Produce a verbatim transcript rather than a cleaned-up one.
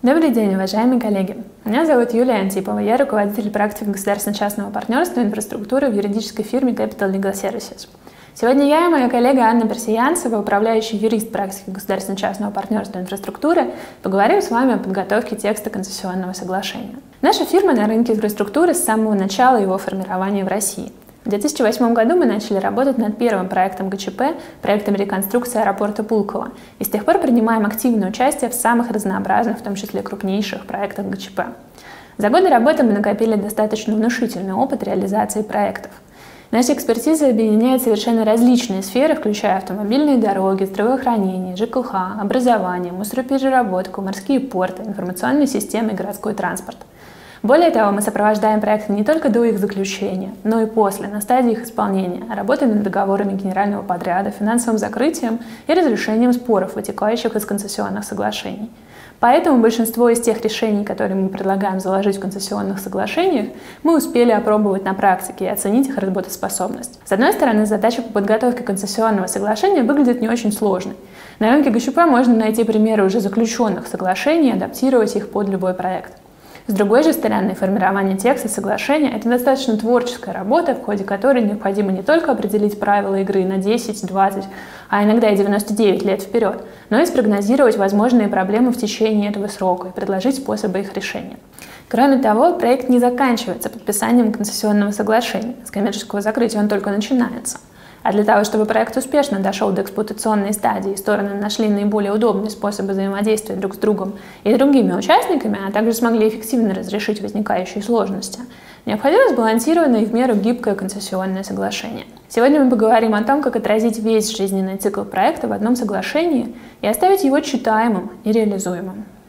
Добрый день, уважаемые коллеги! Меня зовут Юлия Антипова, я руководитель практики государственно-частного партнерства и инфраструктуры в юридической фирме Capital Legal Services. Сегодня я и моя коллега Анна Персиянцева, управляющий юрист практики государственно-частного партнерства и инфраструктуры, поговорим с вами о подготовке текста концессионного соглашения. Наша фирма на рынке инфраструктуры с самого начала его формирования в России. В две тысячи восьмом году мы начали работать над первым проектом ГЧП, проектом реконструкции аэропорта Пулково, и с тех пор принимаем активное участие в самых разнообразных, в том числе крупнейших проектах ГЧП. За годы работы мы накопили достаточно внушительный опыт реализации проектов. Наша экспертиза объединяет совершенно различные сферы, включая автомобильные дороги, здравоохранение, ЖКХ, образование, мусоропереработку, морские порты, информационные системы и городской транспорт. Более того, мы сопровождаем проекты не только до их заключения, но и после, на стадии их исполнения, работой над договорами генерального подряда, финансовым закрытием и разрешением споров, вытекающих из концессионных соглашений. Поэтому большинство из тех решений, которые мы предлагаем заложить в концессионных соглашениях, мы успели опробовать на практике и оценить их работоспособность. С одной стороны, задача по подготовке концессионного соглашения выглядит не очень сложной. На рынке ГЧП можно найти примеры уже заключенных соглашений и адаптировать их под любой проект. С другой же стороны, формирование текста соглашения – это достаточно творческая работа, в ходе которой необходимо не только определить правила игры на десять, двадцать, а иногда и девяносто девять лет вперед, но и спрогнозировать возможные проблемы в течение этого срока и предложить способы их решения. Кроме того, проект не заканчивается подписанием концессионного соглашения. С коммерческого закрытия он только начинается. А для того, чтобы проект успешно дошел до эксплуатационной стадии и стороны нашли наиболее удобные способы взаимодействия друг с другом и другими участниками, а также смогли эффективно разрешить возникающие сложности, необходимо сбалансированное и в меру гибкое концессионное соглашение. Сегодня мы поговорим о том, как отразить весь жизненный цикл проекта в одном соглашении и оставить его читаемым и реализуемым.